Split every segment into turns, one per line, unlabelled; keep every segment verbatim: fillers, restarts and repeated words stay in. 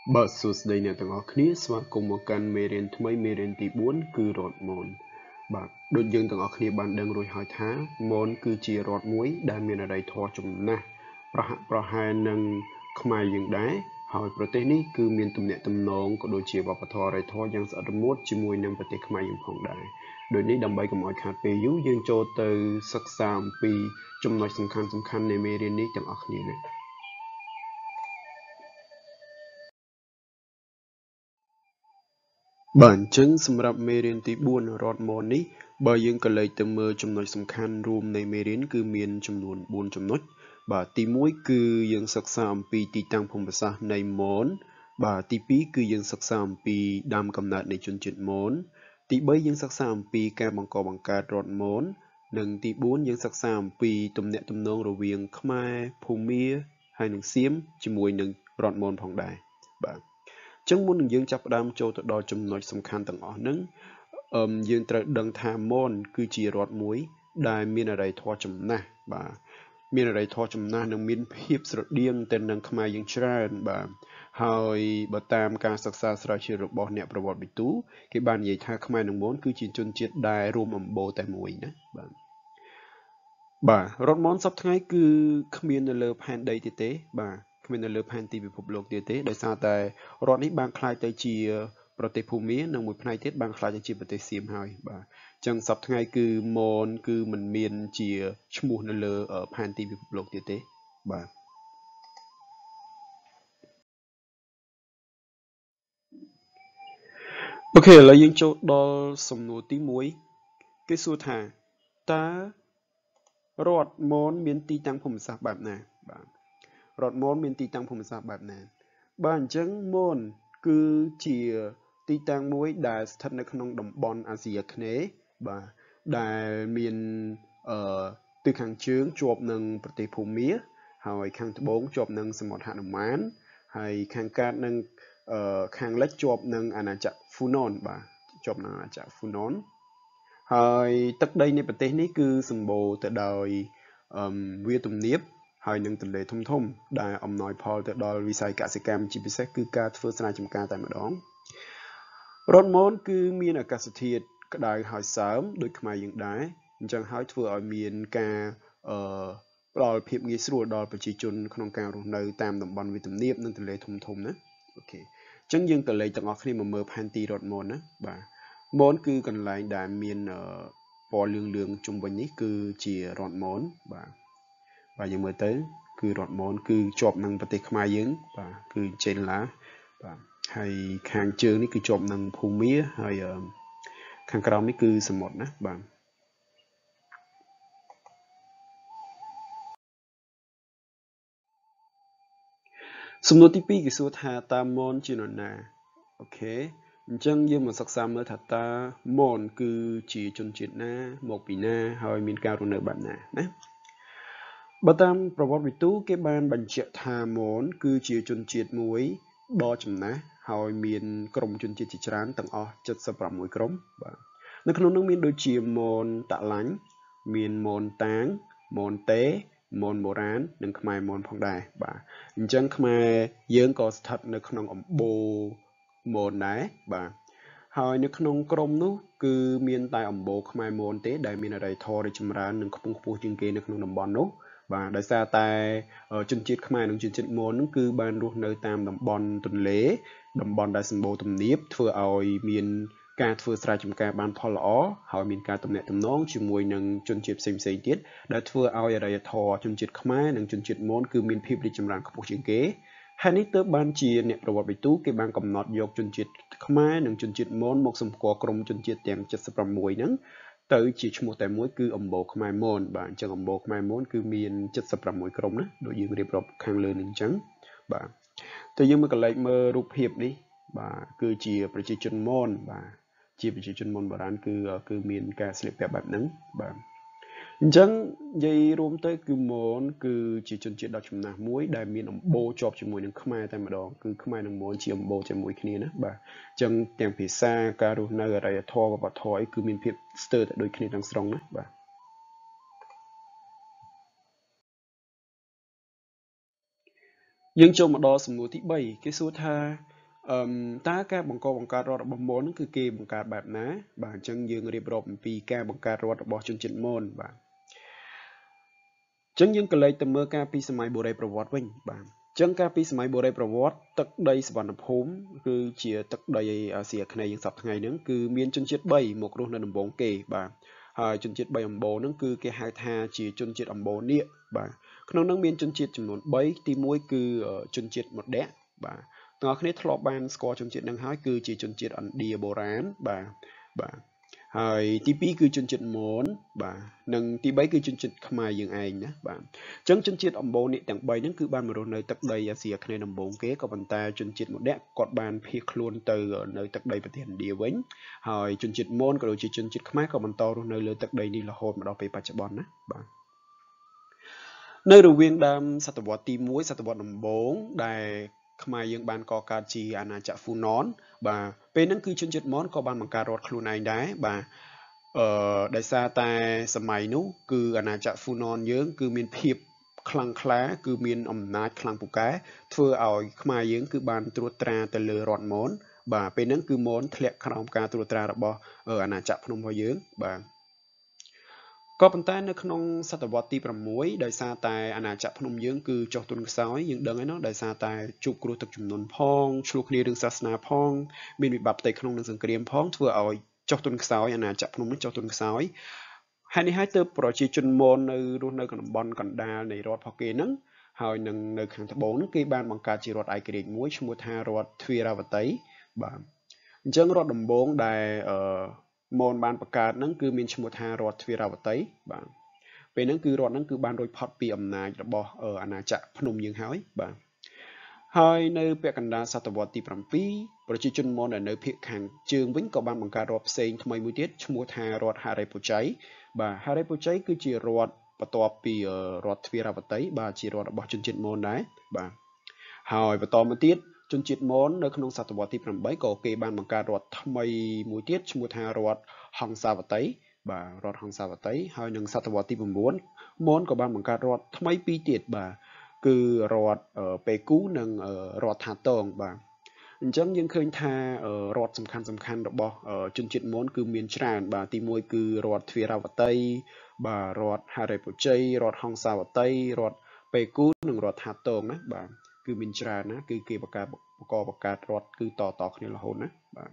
Bà sụt đầy nè tầng ở khía xóa cùng một căn mê rên thmây mê rên tí bốn cư rọt môn. Bà đột dương tầng ở khía bàn đăng rồi hỏi thá môn cư chìa rọt muối đa miền ở đây thua chùm nà. Bà hai nâng khmai dương đáy hỏiប្រទេសនេះគឺមានទំនាក់ទំនងក៏ដូចជាវប្បធម៌អរិយធម៌យ៉ាងស្អិតរមួតជាមួយនឹងប្រទេសខ្មែរយើងផងដែរដោយនេះដើម្បីកុំឲ្យខាតពេលយូរយើងចូលទៅសិក្សាអំពីចំណុចសំខាន់សំខាន់នៃមេរៀននេះទាំងអស់គ្នាណាបាទអញ្ចឹងសម្រាប់មេរៀនទីbốnរតម៉ូននេះបើយើងក៏លេចទៅមើលចំណុចសំខាន់រួមនៃមេរៀនគឺមានចំនួនbốnចំណុចបាទទីមួយគឺយើងសិក្សាអំពីទីតាំងភូមិសាស្ត្រនៃមនបាទទីពីរគឺយើងសិក្សាអំពីដើមកំណើតនៃជនជាតិមនទីបីយើងសិក្សាអំពីការបង្កបង្កើតរដ្ឋមននិងទីបួនយើងសិក្សាអំពីទំនាក់ទំនងរវាងខ្មែរភូមាហើយនិងសៀមជាមួយនឹងរដ្ឋមនផងដែរបាទចឹងមុននឹងយើងចាប់ផ្ដើមចូលទៅដល់ចំណុចសំខាន់ទាំងអស់ហ្នឹងអឺយើងត្រូវដឹងថាមនគឺជារដ្ឋមួយដែលមានអរិយធម៌ចំណាស់បាទមានអរិយធម៌ចំណាស់និងមានភាពស្រដៀងទៅនឹងខ្មែរយើងច្រើនបាទហើយបើតាមការសិក្សាស្រាវជ្រាវរបស់អ្នកប្រវត្តិវិទូគេបាននិយាយថាខ្មែរនិងមនគឺជាជនជាតិដែលរួមអំបូរតែមួយណាបាទបាទរដ្ឋមនសពថ្ងៃគឺគ្មាននៅលើផែនដីទៀតទេបាទគ្មាននៅលើផែនទីពិភពលោកទៀតទេដោយសារតែរដ្ឋនេះបានคล้ายទៅជាប្រទេសភូមានិងមួយផ្នែកទៀតបានคล้ายទៅជាប្រទេសសៀមហើយបាទអញ្ចឹងសពថ្ងៃគឺមនគឺមិនមានជាឈ្មោះនៅលើផែនទីពិភពលោកទៀតទេបាទអូខេឥឡូវយើងចូលដល់សំណួរទីមួយគេសួរថាតើរដ្ឋមនមានទីតាំងភូមិសាស្ត្របែបណាបាទរដ្ឋមនមានទីតាំងភូមិសាស្ត្របែបណាបាទអញ្ចឹងមនគឺជាទីតាំងមួយដែលស្ថិតនៅក្នុងតំបន់អាស៊ីអាគ្នេយ៍បាទដែលមានអឺទិសខាងជើងជាប់នឹងប្រទេសភូមាហើយខាងត្បូងជាប់នឹងសមុទ្រហនុមានហើយខាងកើតនឹងអឺខាងលិចជាប់នឹងអាណាចក្រហ្វូណនបាទជាប់នឹងអាណាចក្រហ្វូណនហើយទឹកដីនៃប្រទេសនេះគឺសម្បូរទៅដោយអឺវាលទំនាបហើយនឹងទន្លេធំធំដែលអំណោយផលទៅដល់វិស័យកសិកម្មជាពិសេសគឺការធ្វើស្រែចម្ការតែម្ដងរដ្ឋមនគឺមានអាកាសធាតុក្តៅហើយសើមដូចខ្មែរយើងដែរអញ្ចឹងហើយធ្វើឲ្យមានការអឺផ្ដល់ភាពងាយស្រួលដល់ប្រជាជនក្នុងការរស់នៅតាមតំបន់វាលទំនាបនិងទន្លេធំធំណាអូខេអញ្ចឹងយើងក៏លេខទាំងអស់គ្នាមកមើលផែនទីរដ្ឋមនណាបាទមនគឺកន្លែងដែលមានពណ៌លឿងលឿងជុំវិញនេះគឺជារដ្ឋមនបាទបាទយើងមើលទៅគឺរដ្ឋមនគឺជាប់នឹងប្រទេសខ្មែរយើងបាទគឺចេនឡាបាទហើយខាងជើងនេះគឺជាប់នឹងភូមាហើយខាងក្រោមនេះគឺសមុទ្រណាបាទសំណួរទីពីរគេសួរថាតើមនជានរណាអូខេអញ្ចឹងយើងមកសិក្សាមើលថាតើមនគឺជាជនជាតិណាមកពីណាហើយមានការរស់នៅបែបណាណាបើតាមប្រវត្តិវិទូគេបានបញ្ជាក់ថាមនគឺជាជនជាតិមួយដ៏ចំណាស់ហើយមានក្រុមជនជាតិជាច្រើនទាំងអស់เจ็ดสิบหกក្រុមបាទនៅក្នុងនោះមានដូចជាមនតាឡាញ់មានមនតាងមនតេមនបុរាណនិងខ្មែរមនផងដែរបាទអញ្ចឹងខ្មែរយើងក៏ស្ថិតនៅក្នុងអំបូរមនដែរបាទហើយនៅក្នុងក្រុមនោះគឺមានតែអំបូរខ្មែរមនទេដែលមានអរិយធម៌រីកចម្រើននិងខ្ពង់ខ្ពស់ជាងគេនៅក្នុងតំបន់នោះបាទដោយសារតែជនជាតិខ្មែរនិងជនជាតិមននោះគឺបានរស់នៅតាមតំបន់ទន្លេតំបន់ដែលសម្បូរទំនាបធ្វើឲ្យមានការធ្វើស្រែចម្ការបានផលល្អហើយមានការទំនាក់ទំនងជាមួយនឹងជនជាតិផ្សេងផ្សេងទៀតដែលធ្វើឲ្យអរិយធម៌ជនជាតិខ្មែរនិងជនជាតិមនគឺមានភាពរីកចម្រើនខ្ពស់ជាងគេហើយនេះទើបបានជាអ្នកប្រវត្តិវិទូគេបានកំណត់យកជនជាតិខ្មែរនិងជនជាតិមនមកសម្គាល់ក្រុមជនជាតិទាំងเจ็ดสิบหกហ្នឹងទៅជាឈ្មោះតែមួយគឺអំបូរខ្មែរមនបាទអញ្ចឹងអំបូរខ្មែរមនគឺមានเจ็ดสิบหกក្រុមណាដូចយើងរៀបរាប់ខាងលើនេះអញ្ចឹងបាទតែយើងមើលកន្លែងមើលរូបភាពនេះបាទគឺជាប្រជាជនមនបាទជាប្រជាជនមនបុរាណគឺគឺមានការស្លៀកពាក់បែបហ្នឹងបាទអញ្ចឹងនិយាយរួមទៅគឺមនគឺជាជនជាតិដ៏ចំណាស់មួយដែលមានអំបូរជាប់ជាមួយនឹងខ្មែរតែម្ដងគឺខ្មែរនិងមនជាអំបូរជាមួយគ្នាណាបាទអញ្ចឹងទាំងភាសាការរស់នៅអរិយធម៌វប្បធម៌អីគឺមានភាពស្ទើរតែដូចគ្នាទាំងស្រុងណាបាទយើងចូលមកដល់សំណួរទីបីគេសួរថា ta các bằng co bằng cá rọt bằng môn cứ kê bằng cá bạc ná bà chân dương riệp rộp vì ca bằng cá rọt bỏ chân chân môn bà chân dương cái lấy tầm mơ ca pi sơ mai bồ đềប្រវត្តិវិញបាទចឹងកាលពីសម័យបុរេប្រវត្តិទឹកដីសវណ្ណភូមិគឺជាទឹកដីអាស៊ីអាគ្នេយ៍យើងសពថ្ងៃហ្នឹងគឺមានជនជាតិបីមករស់នៅដំបូងគេបាទហើយជនជាតិបីអំបូរហ្នឹងគឺគេហៅថាជាជនជាតិអំបូរនាគបាទក្នុងហ្នឹងមានជនជាតិចំនួនបីទីមួយគឺជនជាតិមដៈបាទទាំងអស់គ្នាធ្លាប់បានស្គាល់ជនជាតិហ្នឹងហើយគឺជាជនជាតិឥណ្ឌាបុរាណបាទបាទហើយទីពីរគឺជនជាតិមនបាទនិងទីបីគឺជនជាតិខ្មែរយើងឯងណាបាទអញ្ចឹងជនជាតិអំបូរនេះទាំងបីហ្នឹងគឺបានមករស់នៅទឹកដីអាស៊ីអាគ្នេយ៍ដំបូងគេក៏ប៉ុន្តែជនជាតិមដៈគាត់បានភៀសខ្លួនទៅនៅទឹកដីប្រទេសឥណ្ឌាវិញហើយជនជាតិមនក៏ដូចជាជនជាតិខ្មែរក៏បន្តរស់នៅលើទឹកដីនេះរហូតមកដល់ពេលបច្ចុប្បន្នណាបាទនៅរវាងដើមសតវត្សទីមួយសតវត្សដំបូងដែលខ្មែរយើងបានកកើតជាអាណាចក្រហ្វូណនបាទពេលហ្នឹងគឺជនជាតិមនក៏បានបង្កើតរដ្ឋខ្លួនឯងដែរបាទអឺដោយសារតែសម័យនោះគឺអាណាចក្រហ្វូណនយើងគឺមានភាពខ្លាំងក្លាគឺមានអំណាចខ្លាំងពូកែធ្វើឲ្យខ្មែរយើងគឺបានត្រួតត្រាទៅលើរដ្ឋមនបាទពេលហ្នឹងគឺមនធ្លាក់ក្រោមការត្រួតត្រារបស់អាណាចក្រភ្នំរបស់យើងបាទក៏ប៉ុន្តែនៅក្នុងសតវត្សទីប្រាំមួយដោយសារតែអាណាចក្រភ្នំយើងគឺចុះទុនខ្សោយយើងដឹងហើយเนาะដោយសារតែជួបគ្រោះទឹកជំនន់ផងឆ្លោះគ្នារឿងសាសនាផងមានវិបត្តិផ្ទៃក្នុងនិងសង្គ្រាមផងធ្វើឲ្យចុះទុនខ្សោយអាណាចក្រភ្នំនេះចុះទុនខ្សោយហើយនេះហើយទើបប្រជាជនមននៅរស់នៅក្នុងតំបន់កណ្ដាលនៃរដ្ឋរបស់គេហ្នឹងហើយនឹងនៅខាងត្បូងហ្នឹងគេបានបង្កើតជារដ្ឋឯករាជ្យមួយឈ្មោះថារដ្ឋទ្វារវតីបាទអញ្ចឹងរដ្ឋដំបងដែលអឺមនបានបង្កើតហ្នឹងគឺមានឈ្មោះថារដ្ឋទ្វារវតីបាទពេលហ្នឹងគឺរដ្ឋហ្នឹងគឺបានរួចផុតពីអំណាចរបស់អាណាចក្រភ្នំយើងហើយបាទហើយនៅពាក់កណ្ដាលសតវត្សទីប្រាំពីរប្រជាជនមនដែលនៅភាគខាងជើងវិញក៏បានបង្កើតរដ្ឋផ្សេងថ្មីមួយទៀតឈ្មោះថារដ្ឋហរិពុជ័យបាទហរិពុជ័យគឺជារដ្ឋបន្ទាប់ពីរដ្ឋទ្វារវតីបាទជារដ្ឋរបស់ជនជាតិមនដែរបាទហើយបន្តមកទៀតជនជាតិមននៅក្នុងសតវត្សទីប្រាំបីក៏គេបានបង្កើតរដ្ឋថ្មីមួយទៀតឈ្មោះថារដ្ឋហង្សាវតីបាទរដ្ឋហង្សាវតីហើយនឹងសតវត្សទី៩មនក៏បានបង្កើតរដ្ឋថ្មីពីរទៀតបាទគឺរដ្ឋពេគូនិងរដ្ឋថាតងបាទអញ្ចឹងយើងឃើញថារដ្ឋសំខាន់សំខាន់របស់ជនជាតិមនគឺមានច្រើនបាទទីមួយគឺរដ្ឋទ្វារវតីបាទរដ្ឋហរិពុជ័យរដ្ឋហង្សាវតីរដ្ឋពេគូនិងរដ្ឋថាតងណាបាទគឺមានច្រើនណាគឺគេបង្កើតបង្កបង្កើតរដ្ឋគឺតតគ្នារហូតណាបាទ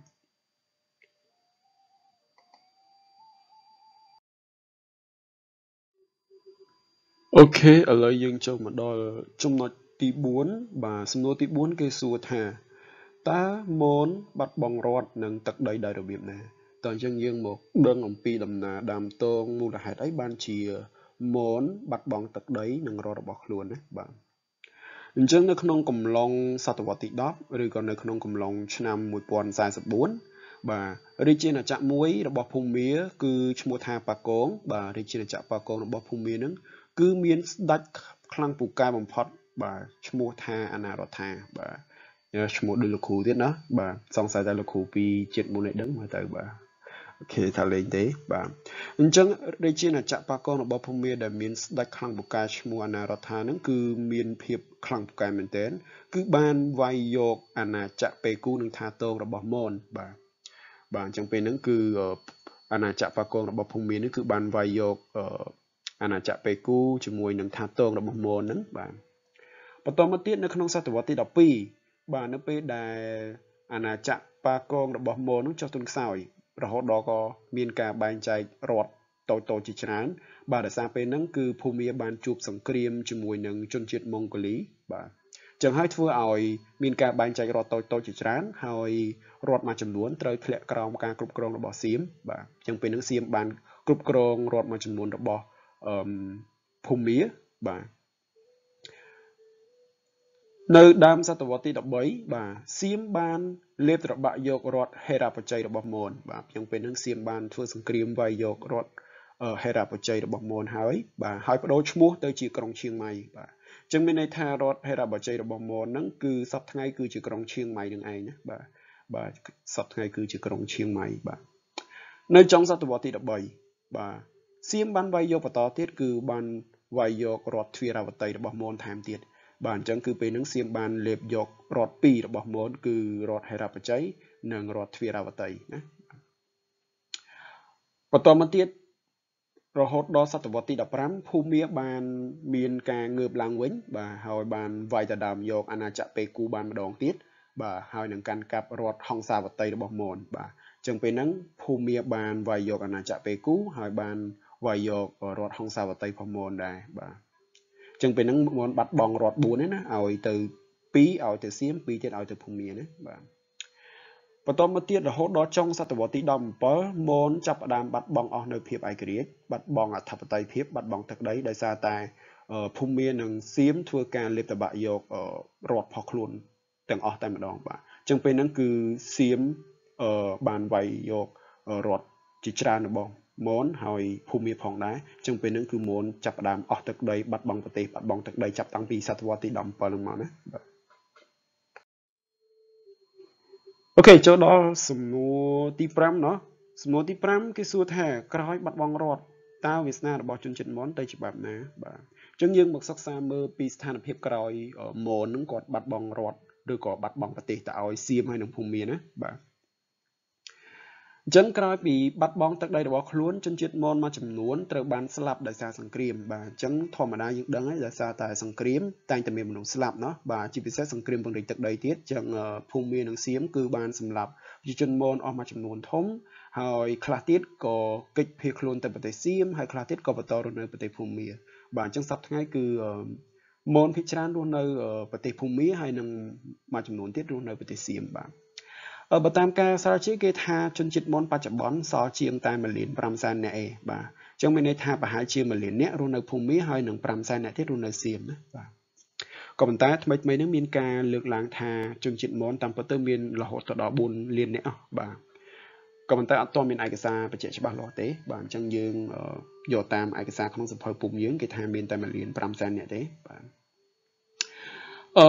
អូខេឥឡូវយើងចូលមកដល់ចំណុចទីបួនបាទសំណួរទីបួនគេសួរថាតើមនបាត់បង់រដ្ឋនិងទឹកដីដោយរបៀបណាតើអញ្ចឹងយើងមកដឹងអំពីដំណើរដើមតងមូលហេតុអីបានជាមនបាត់បង់ទឹកដីនិងរដ្ឋរបស់ខ្លួនណាបាទអញ្ចឹងនៅក្នុងកំឡុងសតវត្សទីដប់ឬក៏នៅក្នុងកំឡុងឆ្នាំមួយពាន់សែនសិបបួនបាទរាជាណាចក្រមួយរបស់ភូមាគឺឈ្មោះថាប៉ាកងបាទរាជាណាចក្រប៉ាកងរបស់ភូមាហ្នឹងគឺមានស្ដេចខ្លាំងពូកែបំផុតបាទឈ្មោះថាអាណារដ្ឋាបាទឈ្មោះដូចលោកគ្រូទៀតណាបាទសង្ស័យតែលោកគ្រូពីជាតិមុននេះដឹងមើលទៅបាទអូខេថាលេងទេបាទអញ្ចឹងរាជាណាចក្រប៉ាកងរបស់ភូមាដែលមានស្ដេចខ្លាំងពូកែឈ្មោះអាណារដ្ឋាហ្នឹងគឺមានភាពខ្លាំងពូកែមែនទែនគឺបានវាយយកអាណាចក្រពេគូនិងថាតងរបស់មនបាទបាទអញ្ចឹងពេលហ្នឹងគឺអាណាចក្រប៉ាកងរបស់ភូមានេះគឺបានវាយយកអាណាចក្រពេគូជាមួយនឹងថាតងរបស់មនហ្នឹងបាទបន្តមកទៀតនៅក្នុងសតវត្សទីដប់ពីរបាទនៅពេលដែលអាណាចក្រប៉ាកងរបស់មនហ្នឹងចុះទុនខ្សោយរហូតដល់ក៏មានការបែងចែករដ្ឋតូចតូចជាច្រើនបាទដោយសារពេលហ្នឹងគឺភូមាបានជួបសង្គ្រាមជាមួយនឹងជនជាតិម៉ុងហ្គូលីបាទចឹងហើយធ្វើឲ្យមានការបែងចែករដ្ឋតូចតូចជាច្រើនហើយរដ្ឋមួយចំនួនត្រូវធ្លាក់ក្រោមការគ្រប់គ្រងរបស់សៀមបាទចឹងពេលហ្នឹងសៀមបានគ្រប់គ្រងរដ្ឋមួយចំនួនរបស់អឺភូមាបាទនៅដើមសតវត្សទីដប់បីបាទសៀមបានលេបត្របាក់យករដ្ឋហេរ៉ាបច្ច័យរបស់មនបាទចឹងពេលហ្នឹងសៀមបានធ្វើសង្គ្រាមវាយយករដ្ឋហេរ៉ាបច្ច័យរបស់មនហើយបាទហើយបដូរឈ្មោះទៅជាក្រុងឈៀងម៉ៃបាទចឹងមានន័យថារដ្ឋហេរ៉ាបច្ច័យរបស់មនហ្នឹងគឺសប្តាហ៍ថ្ងៃគឺជាក្រុងឈៀងម៉ៃនឹងឯងណាបាទបាទសប្តាហ៍ថ្ងៃគឺជាក្រុងឈៀងម៉ៃបាទនៅចុងសតវត្សទីដប់បីបាទសៀមបានវាយយកបន្តទៀតគឺបានវាយយករដ្ឋទ្វារវតីរបស់មនថែមទៀត bạn chẳng cứ bên nắng xiêm bàn lệp dọc rọt piរបស់មនគឺរតហេរ៉ាបច្ច័យនិងរតទ្វារាវតីណាបន្តមកទៀតរហូតដល់សតវត្សទីដប់ប្រាំភូមាបានមានការងើបឡើងវិញបាទហើយបានវាយទៅដើមយកអាណាចក្រពេគូបានម្ដងទៀតបាទហើយនឹងកាន់កាប់រដ្ឋហង្សាវតីរបស់មនបាទអញ្ចឹងពេលហ្នឹងភូមាបានវាយយកអាណាចក្រពេគូហើយបានវាយយករដ្ឋហង្សាវតីរបស់មនដែរបាទអញ្ចឹងពេលហ្នឹងមនបាត់បង់រដ្ឋបួនណាឲ្យទៅពីរឲ្យទៅសៀមពីរទៀតឲ្យទៅភូមាណាបាទបន្តមកទៀតរហូតដល់ចុងសតវត្សទីដប់ប្រាំbảyមនចាប់ផ្ដើមបាត់បង់អស់នៅភាពឯករាជ្យបាត់បង់អធិបតេយ្យភាពបាត់បង់ទឹកដីដោយសារតែភូមានិងសៀមធ្វើការលេបតបាក់យករដ្ឋផុសខ្លួនទាំងអស់តែម្ដងបាទអញ្ចឹងពេលហ្នឹងគឺសៀមបានវាយយករដ្ឋជាច្រើនរបស់មនហើយភូមាផងដែរអញ្ចឹងពេលហ្នឹងគឺមនចាប់ផ្ដើមអស់ទឹកដីបាត់បង់ប្រទេសបាត់បង់ទឹកដីចាប់តាំងពីសតវត្សទីដប់ប្រាំbảyហ្នឹងមកណាបាទអូខេចូលដល់សំណួរទីប្រាំเนาะសំណួរទីប្រាំគេសួរថាក្រោយបាត់បង់រដ្ឋតើវាសនារបស់ជនជាតិមនទៅជាបែបណាបាទអញ្ចឹងយើងមកសិក្សាមើលពីស្ថានភាពក្រោយមនហ្នឹងគាត់បាត់បង់រដ្ឋឬក៏បាត់បង់ប្រទេសទៅឲ្យសៀមហើយនិងភូមាណាបាទអញ្ចឹងក្រោយពីបាត់បង់ទឹកដីរបស់ខ្លួនជនជាតិមនមួយចំនួនត្រូវបានស្លាប់ដោយសារសង្គ្រាមបាទអញ្ចឹងធម្មតាយើងដឹងហើយដោយសារតែសង្គ្រាមតែងតែមានមនុស្សស្លាប់เนาะបាទជាពិសេសសង្គ្រាមពង្រីកទឹកដីទៀតអញ្ចឹងភូមានិងសៀមគឺបានសម្លាប់ប្រជាជនមនអស់មួយចំនួនធំហើយខ្លះទៀតក៏គេចភៀសខ្លួនទៅប្រទេសសៀមហើយខ្លះទៀតក៏បន្តរស់នៅប្រទេសភូមាបាទអញ្ចឹងសប្តាហ៍ថ្ងៃគឺមនភាគច្រើនរស់នៅប្រទេសភូមាហើយនិងមួយចំនួនទៀតរស់នៅប្រទេសសៀមបាទបើតាមការស្រាវជ្រាវគេថាជនជាតិមនបច្ចុប្បន្នសល់ជាងតែមួយលានប្រាំសែននាក់ឯងបាទអញ្ចឹងមានន័យថាប្រហែលជាមួយលាននាក់រស់នៅភូមាហើយនឹងប្រាំសែននាក់ទៀតរស់នៅសៀមណាបាទក៏ប៉ុន្តែថ្មីថ្មីនេះមានការលើកឡើងថាជនជាតិមនតាមពិតទៅមានរហូតដល់បួនលាននាក់អស់បាទក៏ប៉ុន្តែអត់ទាន់មានឯកសារបញ្ជាក់ច្បាស់លាស់ទេបាទអញ្ចឹងយើងយកតាមឯកសារក្នុងសៀវភៅពុំយើងគេថាមានតែមួយលានប្រាំសែននាក់ទេបាទអឺ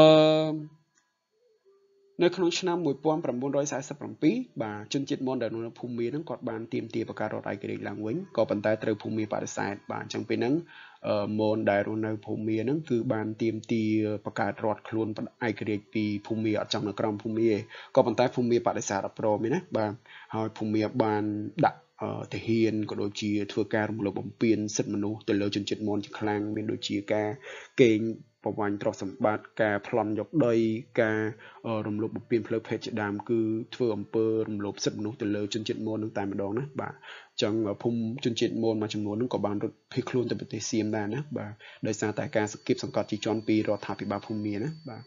នៅក្នុងឆ្នាំមួយពាន់ប្រាំបួនរយសែសិបប្រាំពីរបាទជនជាតិមនដែលនៅភូមាហ្នឹងគាត់បានទាមទារបង្កើតរដ្ឋឯករាជ្យឡើងវិញក៏ប៉ុន្តែត្រូវភូមាបដិសេធបាទអញ្ចឹងពេលហ្នឹងមនដែលរស់នៅភូមាហ្នឹងគឺបានទាមទារបង្កើតរដ្ឋខ្លួនឯករាជ្យពីភូមាអត់ចង់នៅក្រោមភូមាទេក៏ប៉ុន្តែភូមាបដិសេធអត់ព្រមទេណាបាទហើយភូមាបានដាក់ទាហានក៏ដូចជាធ្វើការរំលោភបំពានសិទ្ធិមនុស្សទៅលើជនជាតិមនជាខ្លាំងមានដូចជាការកេងប្រវ័ញ្ចទ្រព្យសម្បត្តិការប្លន់យកដីការរំលោភបំពានផ្លូវភេទជាដើមគឺធ្វើអំពើរំលោភសិទ្ធិមនុស្សទៅលើជនជាតិមននឹងតែម្ដងណាបាទអញ្ចឹងភូមិជនជាតិមនមួយចំនួននឹងក៏បានរត់ភៀសខ្លួនទៅប្រទេសសៀមដែរណាបាទដោយសារតែការសង្កេតសង្កត់ជាជាន់ពីរដ្ឋាភិបាលភូមាណាបាទ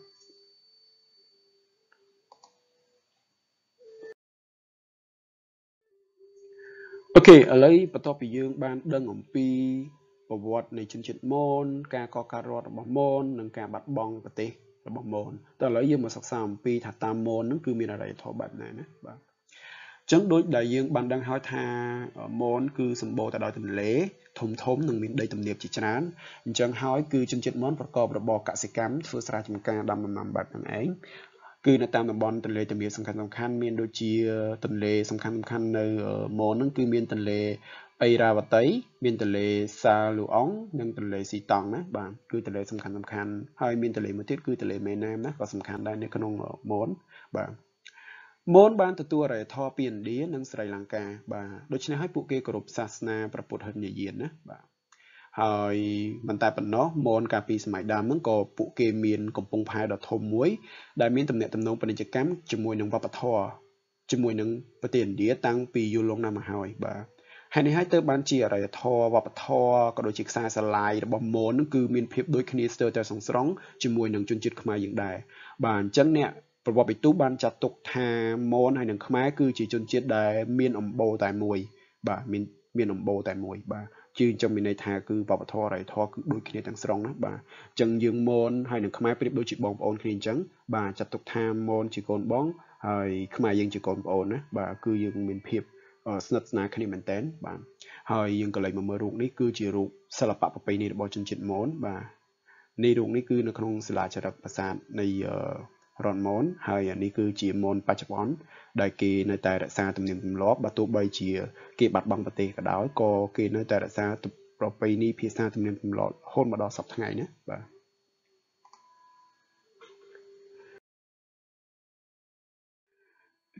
អូខេឥឡូវបន្ទាប់ពីយើងបានដឹងអំពីប្រវត្តិនៃជនជាតិមនការកកើតរដ្ឋរបស់មននិងការបាត់បង់ប្រទេសរបស់មនតើឥឡូវយើងមកសិក្សាអំពីថាតាមមនហ្នឹងគឺមានអរិយធម៌បែបណាណាបាទអញ្ចឹងដូចដែលយើងបានដឹងហើយថាមនគឺសម្បូរទៅដោយទន្លេធំធំនិងមានដីទំនាបជាច្រើនអញ្ចឹងហើយគឺជនជាតិមនប្រកបរបរកសិកម្មធ្វើស្រែចម្ការដាំដំណាំបែបហ្នឹងឯងគឺនៅតាមតំបន់ទន្លេទំនាបសំខាន់សំខាន់មានដូចជាទន្លេសំខាន់សំខាន់នៅមនហ្នឹងគឺមានទន្លេអេរ៉ាវតីមានទន្លេសាលូអងនិងទន្លេស៊ីតង់ណាបាទគឺទន្លេសំខាន់សំខាន់ហើយមានទន្លេមួយទៀតគឺទន្លេមេណាមណាក៏សំខាន់ដែរនៅក្នុងមនបាទមនបានទទួលអរិយធម៌ពីឥណ្ឌានិងស្រីលង្កាបាទដូច្នេះហើយពួកគេគោរពសាសនាព្រះពុទ្ធហិនយានណាបាទហើយមិនតែប៉ុណ្ណោះមនកាលពីសម័យដើមហ្នឹងក៏ពួកគេមានកំពង់ផែដ៏ធំមួយដែលមានទំនាក់ទំនងពាណិជ្ជកម្មជាមួយនឹងវប្បធម៌ជាមួយនឹងប្រទេសឥណ្ឌាតាំងពីយូរលង់ណាស់មកហើយបាទហើយនេះហើយទៅបានជាអរិយធម៌វប្បធម៌ក៏ដូចជាខ្សែស្រឡាយរបស់មនហ្នឹងគឺមានភាពដូចគ្នាស្ទើរតែសងស្រង់ជាមួយនឹងជនជាតិខ្មែរយើងដែរបាទអញ្ចឹងអ្នកប្រវត្តិវិទូបានចាត់ទុកថាមនហើយនឹងខ្មែរគឺជាជនជាតិដែលមានអំបូរតែមួយបាទមានមានអំបូរតែមួយបាទជាចំមានន័យថាគឺវប្បធម៌អរិយធម៌គឺដូចគ្នាទាំងស្រុងណាបាទអញ្ចឹងយើងមនហើយនឹងខ្មែរប្រៀបដូចជាបងប្អូនគ្នាអញ្ចឹងបាទចាត់ទុកថាមនជាកូនបងហើយខ្មែរយើងជាកូនប្អូនណាបាទគឺយើងមានភាពស្និទ្ធស្នាលគ្នាមែនតើបាទហើយយើងក៏លេចមកមើលរូបនេះគឺជារូបសិល្បៈប្រពៃណីរបស់ជនជាតិមនបាទនេះរូបនេះគឺនៅក្នុងសិលាចារឹកប្រាសាទនៃរដ្ឋមនហើយនេះគឺជាមនបច្ចុប្បន្នដែលគេនៅតែរក្សាទំនៀមទម្លាប់បើទោះបីជាគេបាត់បង់ប្រទេសក៏ដោយក៏គេនៅតែរក្សាប្រពៃណីភាសាទំនៀមទម្លាប់រហូតមកដល់សព្វថ្ងៃណាបាទ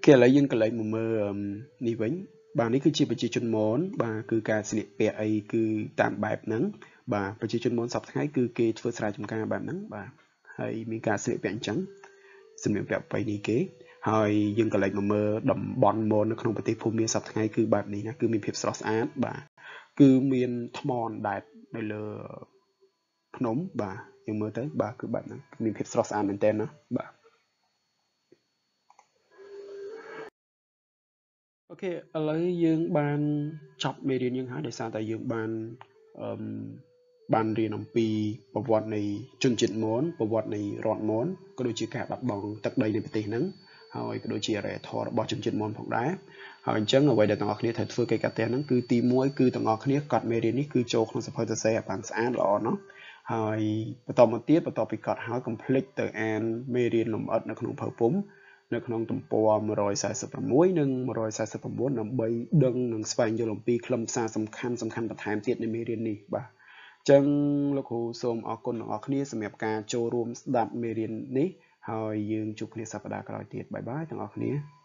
kia lấy dân cái lấy một mơ ní vĩnh bà ní cứ chỉ phải chỉ chun món bà cứ cả sinh bẹ ấy cứ tạm bài nắng bà phải chỉ chun món sập thái cứ kê phơi sài trong ca bài nắng bà hayมีการsinhบแจังsinhบไปní kếហើយយើងក៏លេចមកមើលតំបន់មននៅក្នុងប្រទេសភូមាសប្តាហ៍ថ្ងៃគឺបែបនេះណាគឺមានភាពស្រស់ស្អាតបាទគឺមានថ្មអណ្ដែតនៅលើភ្នំបាទយើងមើលទៅបាទគឺបែបហ្នឹងមានភាពស្រស់ស្អាតមែនទែនណាបាទអូខេឥឡូវយើងបានចប់មេរៀនយើងហើយដោយសារតែយើងបានអឺបានរៀនអំពីប្រវត្តិនៃជនជាតិមនប្រវត្តិនៃរដ្ឋមនក៏ដូចជាការបាត់បង់ទឹកដីនៃប្រទេសហ្នឹងហើយក៏ដូចជាអរិយធម៌របស់ជនជាតិមនផងដែរហើយអញ្ចឹងអ្វីដែលទាំងអស់គ្នាត្រូវធ្វើកិច្ចការផ្ទះហ្នឹងគឺទីមួយគឺទាំងអស់គ្នាកត់មេរៀននេះគឺចូលក្នុងសភៅសរសេរឲ្យបានស្អាតល្អណោះហើយបន្តមកទៀតបន្តពីកត់ហើយកុំភ្លេចទៅអានមេរៀនលម្អិតនៅក្នុងភៅពុំនៅក្នុងទំព័រmột trăm bốn mươi sáuនិងmột trăm bốn mươi chínដើម្បីដឹងនិងស្វែងយល់អំពីខ្លឹមសារសំខាន់សំខាន់បន្ថែមទៀតនៃមេរៀននេះបាទអញ្ចឹងលោកគ្រូសូមអរគុណទាំងអស់គ្នាសម្រាប់ការចូលរួមស្ដាប់មេរៀននេះហើយយើងជួបគ្នាសប្តាហ៍ក្រោយទៀតបាយបាយទាំងអស់គ្នា